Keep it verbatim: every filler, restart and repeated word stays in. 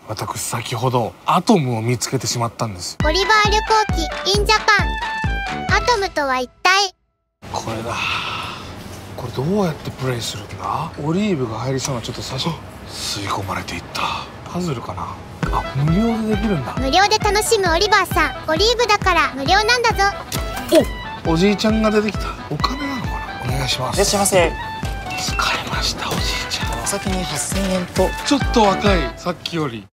私先ほどアトムを見つけてしまったんです。 オリバー旅行記 in ジャパン。アトムとは一体？ これだ。これどうやってプレイするんだ？オリーブが入りそうなちょっと最初吸い込まれていった。パズルかな。あ、無料でできるんだ。 無料で楽しむオリバーさん。オリーブだから無料なんだぞ。 お、おじいちゃんが出てきた。お金なのかな。お願いします。 いらっしゃいませ。 疲れましたおじいちゃん。 お先にはっせんえんと。 ちょっと若い、さっきより。